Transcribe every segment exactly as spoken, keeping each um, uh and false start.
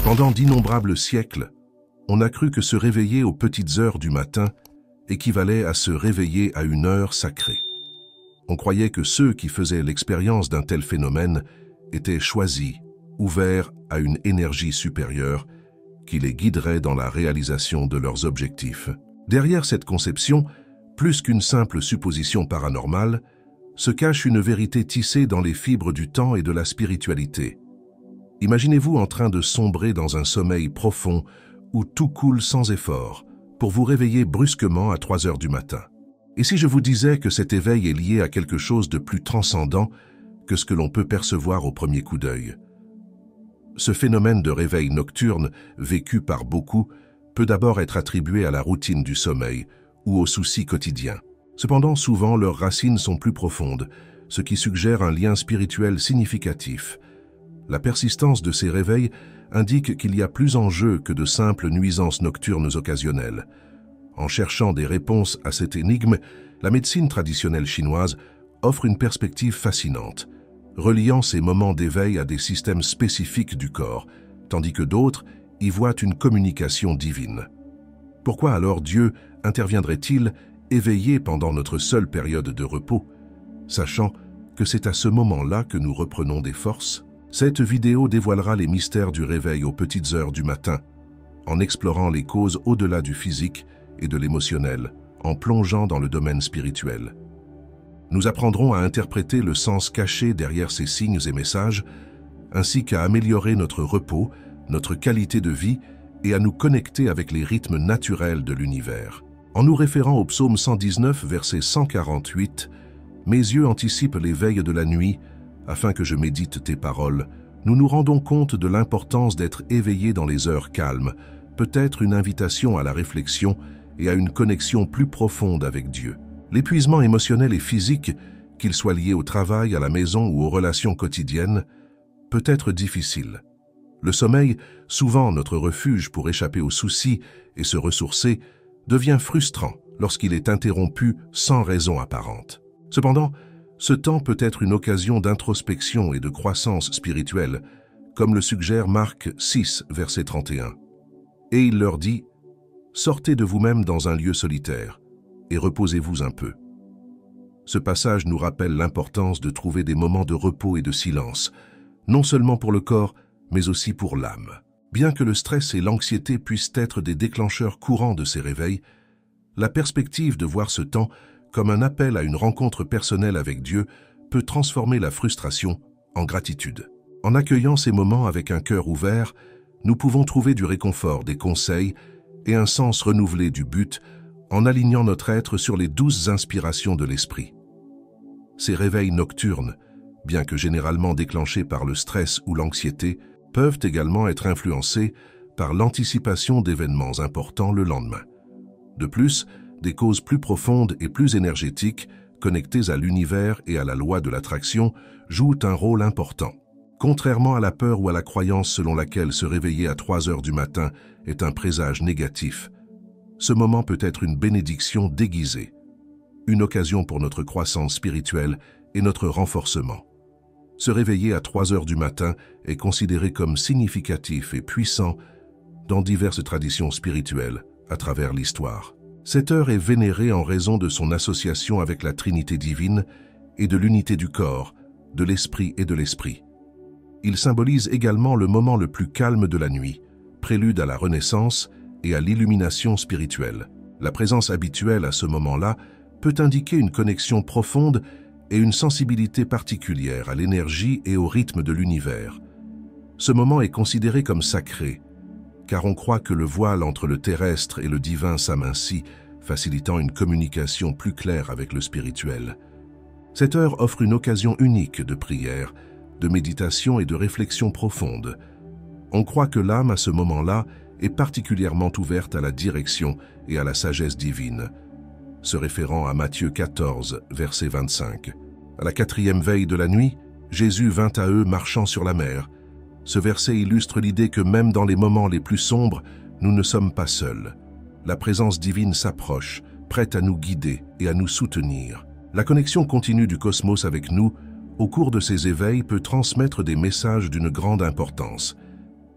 Pendant d'innombrables siècles, on a cru que se réveiller aux petites heures du matin équivalait à se réveiller à une heure sacrée. On croyait que ceux qui faisaient l'expérience d'un tel phénomène étaient choisis, ouverts à une énergie supérieure qui les guiderait dans la réalisation de leurs objectifs. Derrière cette conception, plus qu'une simple supposition paranormale, se cache une vérité tissée dans les fibres du temps et de la spiritualité. Imaginez-vous en train de sombrer dans un sommeil profond où tout coule sans effort, pour vous réveiller brusquement à trois heures du matin. Et si je vous disais que cet éveil est lié à quelque chose de plus transcendant que ce que l'on peut percevoir au premier coup d'œil? Ce phénomène de réveil nocturne, vécu par beaucoup, peut d'abord être attribué à la routine du sommeil ou aux soucis quotidiens. Cependant, souvent, leurs racines sont plus profondes, ce qui suggère un lien spirituel significatif. La persistance de ces réveils indique qu'il y a plus en jeu que de simples nuisances nocturnes occasionnelles. En cherchant des réponses à cette énigme, la médecine traditionnelle chinoise offre une perspective fascinante, reliant ces moments d'éveil à des systèmes spécifiques du corps, tandis que d'autres y voient une communication divine. Pourquoi alors Dieu interviendrait-il éveillé pendant notre seule période de repos, sachant que c'est à ce moment-là que nous reprenons des forces? Cette vidéo dévoilera les mystères du réveil aux petites heures du matin, en explorant les causes au-delà du physique et de l'émotionnel, en plongeant dans le domaine spirituel. Nous apprendrons à interpréter le sens caché derrière ces signes et messages, ainsi qu'à améliorer notre repos, notre qualité de vie et à nous connecter avec les rythmes naturels de l'univers. En nous référant au psaume cent dix-neuf, verset cent quarante-huit, « Mes yeux anticipent les veilles de la nuit, afin que je médite tes paroles », nous nous rendons compte de l'importance d'être éveillés dans les heures calmes, peut-être une invitation à la réflexion et à une connexion plus profonde avec Dieu. L'épuisement émotionnel et physique, qu'il soit lié au travail, à la maison ou aux relations quotidiennes, peut être difficile. Le sommeil, souvent notre refuge pour échapper aux soucis et se ressourcer, devient frustrant lorsqu'il est interrompu sans raison apparente. Cependant, ce temps peut être une occasion d'introspection et de croissance spirituelle, comme le suggère Marc six, verset trente et un. Et il leur dit « Sortez de vous-même dans un lieu solitaire et reposez-vous un peu ». Ce passage nous rappelle l'importance de trouver des moments de repos et de silence, non seulement pour le corps, mais aussi pour l'âme. Bien que le stress et l'anxiété puissent être des déclencheurs courants de ces réveils, la perspective de voir ce temps comme un appel à une rencontre personnelle avec Dieu peut transformer la frustration en gratitude. En accueillant ces moments avec un cœur ouvert, nous pouvons trouver du réconfort, des conseils et un sens renouvelé du but en alignant notre être sur les douces inspirations de l'esprit. Ces réveils nocturnes, bien que généralement déclenchés par le stress ou l'anxiété, peuvent également être influencés par l'anticipation d'événements importants le lendemain. De plus, des causes plus profondes et plus énergétiques, connectées à l'univers et à la loi de l'attraction, jouent un rôle important. Contrairement à la peur ou à la croyance selon laquelle se réveiller à trois heures du matin est un présage négatif, ce moment peut être une bénédiction déguisée, une occasion pour notre croissance spirituelle et notre renforcement. Se réveiller à trois heures du matin est considéré comme significatif et puissant dans diverses traditions spirituelles à travers l'histoire. Cette heure est vénérée en raison de son association avec la Trinité divine et de l'unité du corps, de l'esprit et de l'esprit. Il symbolise également le moment le plus calme de la nuit, prélude à la renaissance et à l'illumination spirituelle. La présence habituelle à ce moment-là peut indiquer une connexion profonde et une sensibilité particulière à l'énergie et au rythme de l'univers. Ce moment est considéré comme sacré, car on croit que le voile entre le terrestre et le divin s'amincit, facilitant une communication plus claire avec le spirituel. Cette heure offre une occasion unique de prière, de méditation et de réflexion profonde. On croit que l'âme, à ce moment-là, est particulièrement ouverte à la direction et à la sagesse divine, se référant à Matthieu quatorze, verset vingt-cinq. À la quatrième veille de la nuit, Jésus vint à eux marchant sur la mer. Ce verset illustre l'idée que même dans les moments les plus sombres, nous ne sommes pas seuls. La présence divine s'approche, prête à nous guider et à nous soutenir. La connexion continue du cosmos avec nous, au cours de ces éveils, peut transmettre des messages d'une grande importance.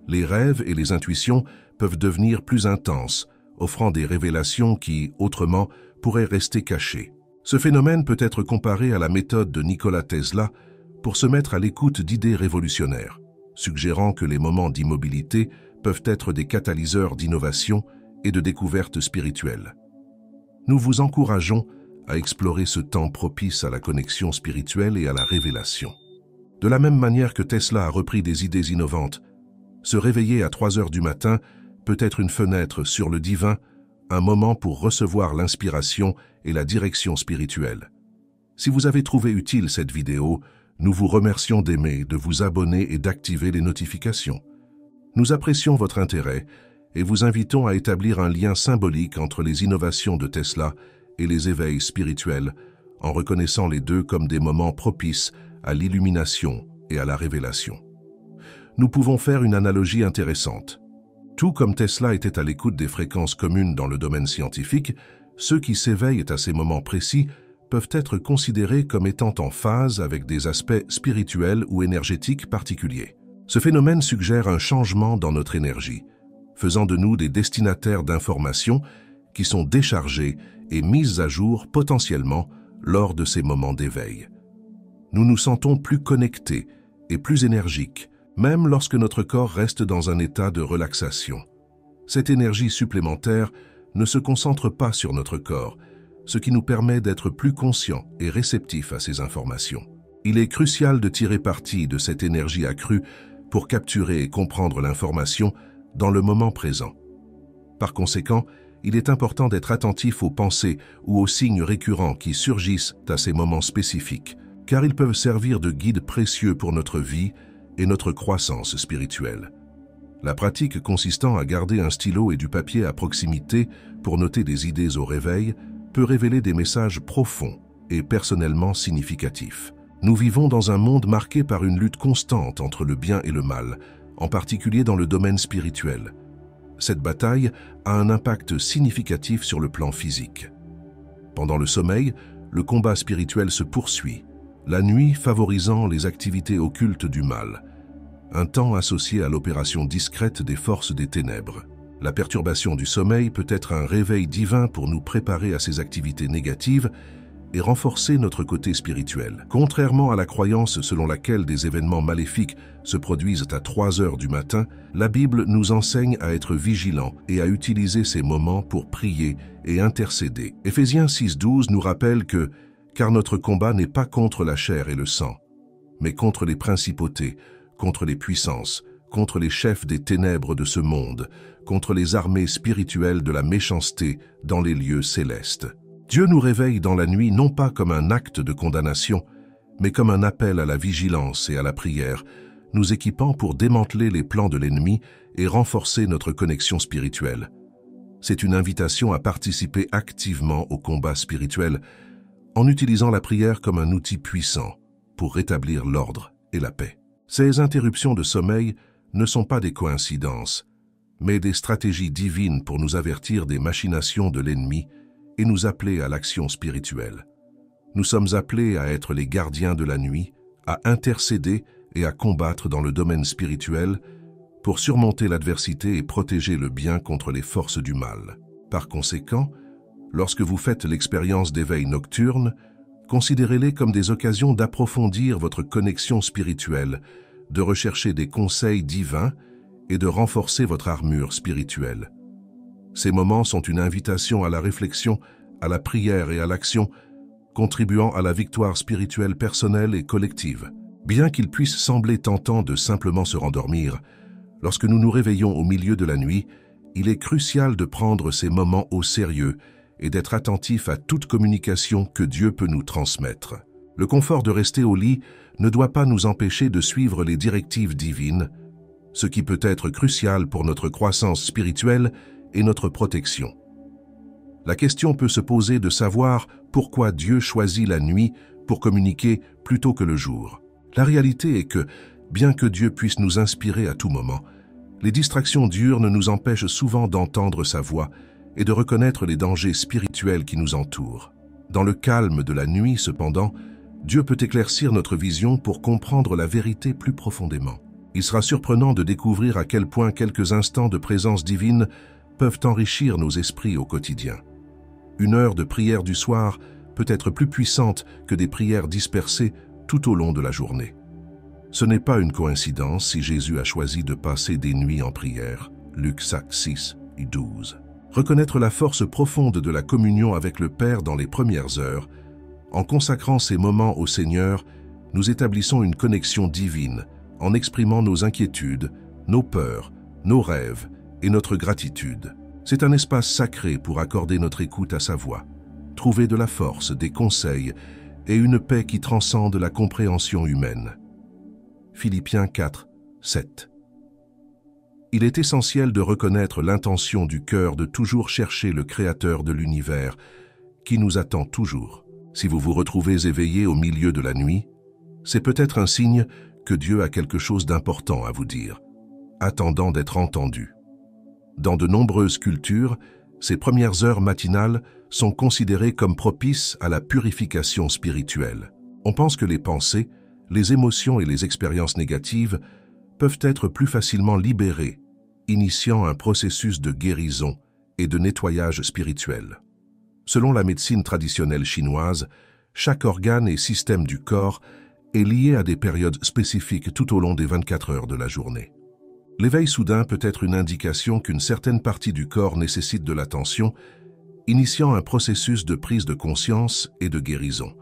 Les rêves et les intuitions peuvent devenir plus intenses, offrant des révélations qui, autrement, pourraient rester cachées. Ce phénomène peut être comparé à la méthode de Nikola Tesla pour se mettre à l'écoute d'idées révolutionnaires, suggérant que les moments d'immobilité peuvent être des catalyseurs d'innovation et de découvertes spirituelles. Nous vous encourageons à explorer ce temps propice à la connexion spirituelle et à la révélation. De la même manière que Tesla a repris des idées innovantes, se réveiller à trois heures du matin peut être une fenêtre sur le divin, un moment pour recevoir l'inspiration et la direction spirituelle. Si vous avez trouvé utile cette vidéo, nous vous remercions d'aimer, de vous abonner et d'activer les notifications. Nous apprécions votre intérêt et vous invitons à établir un lien symbolique entre les innovations de Tesla et les éveils spirituels, en reconnaissant les deux comme des moments propices à l'illumination et à la révélation. Nous pouvons faire une analogie intéressante. Tout comme Tesla était à l'écoute des fréquences communes dans le domaine scientifique, ceux qui s'éveillent à ces moments précis peuvent être considérés comme étant en phase avec des aspects spirituels ou énergétiques particuliers. Ce phénomène suggère un changement dans notre énergie, faisant de nous des destinataires d'informations qui sont déchargées et mises à jour potentiellement lors de ces moments d'éveil. Nous nous sentons plus connectés et plus énergiques, même lorsque notre corps reste dans un état de relaxation. Cette énergie supplémentaire ne se concentre pas sur notre corps, ce qui nous permet d'être plus conscients et réceptifs à ces informations. Il est crucial de tirer parti de cette énergie accrue pour capturer et comprendre l'information dans le moment présent. Par conséquent, il est important d'être attentif aux pensées ou aux signes récurrents qui surgissent à ces moments spécifiques, car ils peuvent servir de guide précieux pour notre vie et notre croissance spirituelle. La pratique consistant à garder un stylo et du papier à proximité pour noter des idées au réveil peut révéler des messages profonds et personnellement significatifs. Nous vivons dans un monde marqué par une lutte constante entre le bien et le mal, en particulier dans le domaine spirituel. Cette bataille a un impact significatif sur le plan physique. Pendant le sommeil, le combat spirituel se poursuit, la nuit favorisant les activités occultes du mal, un temps associé à l'opération discrète des forces des ténèbres. La perturbation du sommeil peut être un réveil divin pour nous préparer à ces activités négatives et renforcer notre côté spirituel. Contrairement à la croyance selon laquelle des événements maléfiques se produisent à trois heures du matin, la Bible nous enseigne à être vigilants et à utiliser ces moments pour prier et intercéder. Éphésiens six douze nous rappelle que « Car notre combat n'est pas contre la chair et le sang, mais contre les principautés, contre les puissances, contre les chefs des ténèbres de ce monde, contre les armées spirituelles de la méchanceté dans les lieux célestes. » Dieu nous réveille dans la nuit non pas comme un acte de condamnation, mais comme un appel à la vigilance et à la prière, nous équipant pour démanteler les plans de l'ennemi et renforcer notre connexion spirituelle. C'est une invitation à participer activement au combat spirituel en utilisant la prière comme un outil puissant pour rétablir l'ordre et la paix. Ces interruptions de sommeil ne sont pas des coïncidences, mais des stratégies divines pour nous avertir des machinations de l'ennemi et nous appeler à l'action spirituelle. Nous sommes appelés à être les gardiens de la nuit, à intercéder et à combattre dans le domaine spirituel pour surmonter l'adversité et protéger le bien contre les forces du mal. Par conséquent, lorsque vous faites l'expérience d'éveil nocturne, considérez-les comme des occasions d'approfondir votre connexion spirituelle, de rechercher des conseils divins et de renforcer votre armure spirituelle. Ces moments sont une invitation à la réflexion, à la prière et à l'action, contribuant à la victoire spirituelle personnelle et collective. Bien qu'il puisse sembler tentant de simplement se rendormir, lorsque nous nous réveillons au milieu de la nuit, il est crucial de prendre ces moments au sérieux et d'être attentif à toute communication que Dieu peut nous transmettre. Le confort de rester au lit ne doit pas nous empêcher de suivre les directives divines, ce qui peut être crucial pour notre croissance spirituelle et notre protection. La question peut se poser de savoir pourquoi Dieu choisit la nuit pour communiquer plutôt que le jour. La réalité est que, bien que Dieu puisse nous inspirer à tout moment, les distractions diurnes nous empêchent souvent d'entendre sa voix et de reconnaître les dangers spirituels qui nous entourent. Dans le calme de la nuit, cependant, Dieu peut éclaircir notre vision pour comprendre la vérité plus profondément. Il sera surprenant de découvrir à quel point quelques instants de présence divine peuvent enrichir nos esprits au quotidien. Une heure de prière du soir peut être plus puissante que des prières dispersées tout au long de la journée. Ce n'est pas une coïncidence si Jésus a choisi de passer des nuits en prière. Luc cinq, six et douze. Reconnaître la force profonde de la communion avec le Père dans les premières heures, en consacrant ces moments au Seigneur, nous établissons une connexion divine, en exprimant nos inquiétudes, nos peurs, nos rêves et notre gratitude. C'est un espace sacré pour accorder notre écoute à sa voix, trouver de la force, des conseils et une paix qui transcende la compréhension humaine. Philippiens quatre, sept. Il est essentiel de reconnaître l'intention du cœur de toujours chercher le Créateur de l'univers, qui nous attend toujours. Si vous vous retrouvez éveillé au milieu de la nuit, c'est peut-être un signe que Dieu a quelque chose d'important à vous dire, attendant d'être entendu. Dans de nombreuses cultures, ces premières heures matinales sont considérées comme propices à la purification spirituelle. On pense que les pensées, les émotions et les expériences négatives peuvent être plus facilement libérées, initiant un processus de guérison et de nettoyage spirituel. Selon la médecine traditionnelle chinoise, chaque organe et système du corps est lié à des périodes spécifiques tout au long des vingt-quatre heures de la journée. L'éveil soudain peut être une indication qu'une certaine partie du corps nécessite de l'attention, initiant un processus de prise de conscience et de guérison.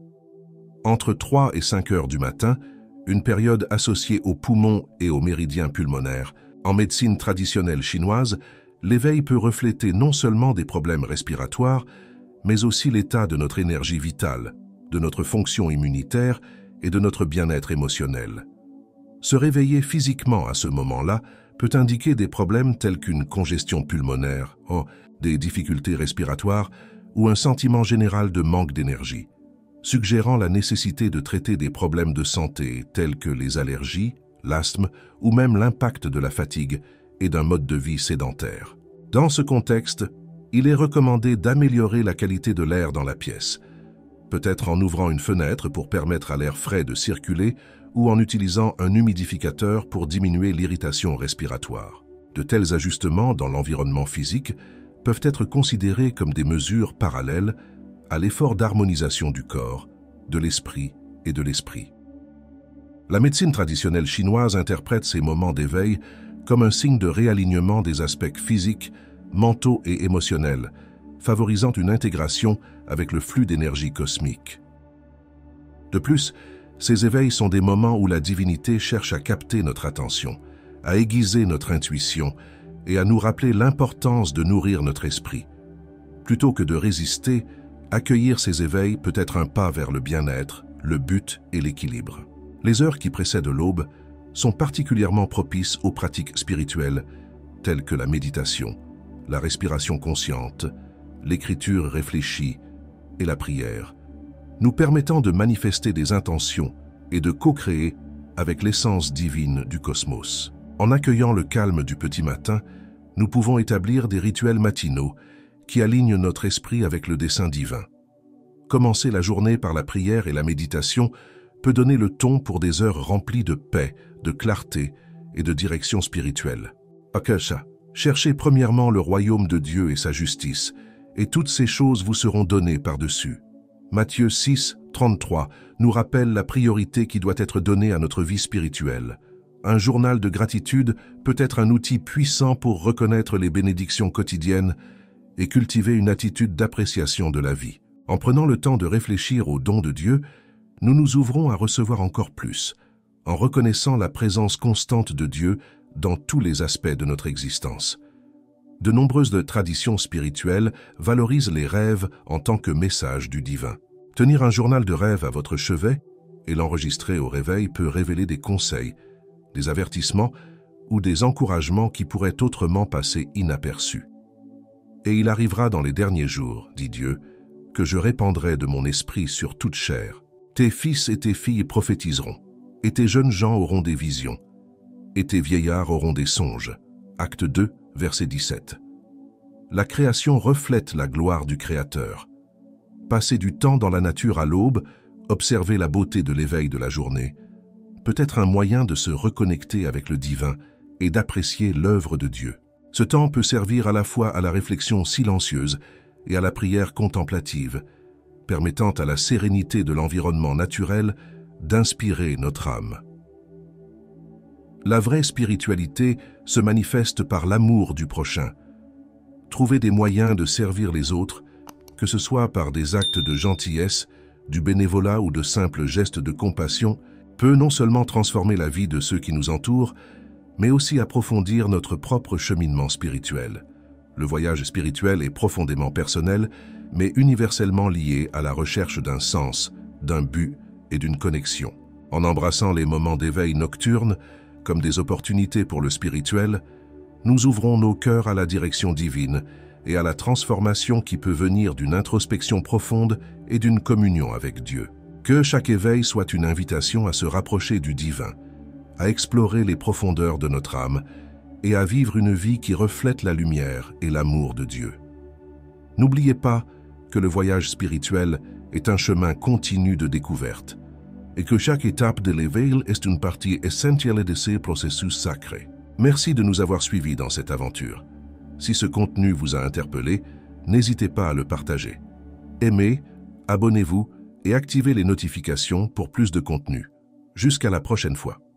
Entre trois et cinq heures du matin, une période associée aux poumons et aux méridiens pulmonaires, en médecine traditionnelle chinoise, l'éveil peut refléter non seulement des problèmes respiratoires, mais aussi l'état de notre énergie vitale, de notre fonction immunitaire et de notre bien-être émotionnel. Se réveiller physiquement à ce moment-là peut indiquer des problèmes tels qu'une congestion pulmonaire, oh, des difficultés respiratoires ou un sentiment général de manque d'énergie, suggérant la nécessité de traiter des problèmes de santé tels que les allergies, l'asthme ou même l'impact de la fatigue et d'un mode de vie sédentaire. Dans ce contexte, il est recommandé d'améliorer la qualité de l'air dans la pièce, peut-être en ouvrant une fenêtre pour permettre à l'air frais de circuler ou en utilisant un humidificateur pour diminuer l'irritation respiratoire. De tels ajustements dans l'environnement physique peuvent être considérés comme des mesures parallèles à l'effort d'harmonisation du corps, de l'esprit et de l'esprit. La médecine traditionnelle chinoise interprète ces moments d'éveil comme un signe de réalignement des aspects physiques, mentaux et émotionnels, favorisant une intégration avec le flux d'énergie cosmique. De plus, ces éveils sont des moments où la divinité cherche à capter notre attention, à aiguiser notre intuition et à nous rappeler l'importance de nourrir notre esprit. Plutôt que de résister, accueillir ces éveils peut être un pas vers le bien-être, le but et l'équilibre. Les heures qui précèdent l'aube sont particulièrement propices aux pratiques spirituelles telles que la méditation, la respiration consciente, l'écriture réfléchie et la prière, nous permettant de manifester des intentions et de co-créer avec l'essence divine du cosmos. En accueillant le calme du petit matin, nous pouvons établir des rituels matinaux qui alignent notre esprit avec le dessein divin. Commencer la journée par la prière et la méditation peut donner le ton pour des heures remplies de paix, de clarté et de direction spirituelle. Akasha, cherchez premièrement le royaume de Dieu et sa justice, et toutes ces choses vous seront données par-dessus. Matthieu six, trente-trois nous rappelle la priorité qui doit être donnée à notre vie spirituelle. Un journal de gratitude peut être un outil puissant pour reconnaître les bénédictions quotidiennes et cultiver une attitude d'appréciation de la vie. En prenant le temps de réfléchir aux dons de Dieu, nous nous ouvrons à recevoir encore plus, en reconnaissant la présence constante de Dieu dans tous les aspects de notre existence. De nombreuses traditions spirituelles valorisent les rêves en tant que message du divin. Tenir un journal de rêve à votre chevet et l'enregistrer au réveil peut révéler des conseils, des avertissements ou des encouragements qui pourraient autrement passer inaperçus. Et il arrivera dans les derniers jours, dit Dieu, que je répandrai de mon esprit sur toute chair. Tes fils et tes filles prophétiseront, et tes jeunes gens auront des visions, et tes vieillards auront des songes. Acte deux, verset dix-sept. La création reflète la gloire du Créateur. Passer du temps dans la nature à l'aube, observer la beauté de l'éveil de la journée, peut être un moyen de se reconnecter avec le divin et d'apprécier l'œuvre de Dieu. Ce temps peut servir à la fois à la réflexion silencieuse et à la prière contemplative, permettant à la sérénité de l'environnement naturel d'inspirer notre âme. La vraie spiritualité se manifeste par l'amour du prochain. Trouver des moyens de servir les autres, que ce soit par des actes de gentillesse, du bénévolat ou de simples gestes de compassion, peut non seulement transformer la vie de ceux qui nous entourent, mais aussi approfondir notre propre cheminement spirituel. Le voyage spirituel est profondément personnel, mais universellement lié à la recherche d'un sens, d'un but et d'une connexion. En embrassant les moments d'éveil nocturne comme des opportunités pour le spirituel, nous ouvrons nos cœurs à la direction divine et à la transformation qui peut venir d'une introspection profonde et d'une communion avec Dieu. Que chaque éveil soit une invitation à se rapprocher du divin, à explorer les profondeurs de notre âme et à vivre une vie qui reflète la lumière et l'amour de Dieu. N'oubliez pas que le voyage spirituel est un chemin continu de découverte et que chaque étape de l'éveil est une partie essentielle de ces processus sacrés. Merci de nous avoir suivis dans cette aventure. Si ce contenu vous a interpellé, n'hésitez pas à le partager. Aimez, abonnez-vous et activez les notifications pour plus de contenu. Jusqu'à la prochaine fois.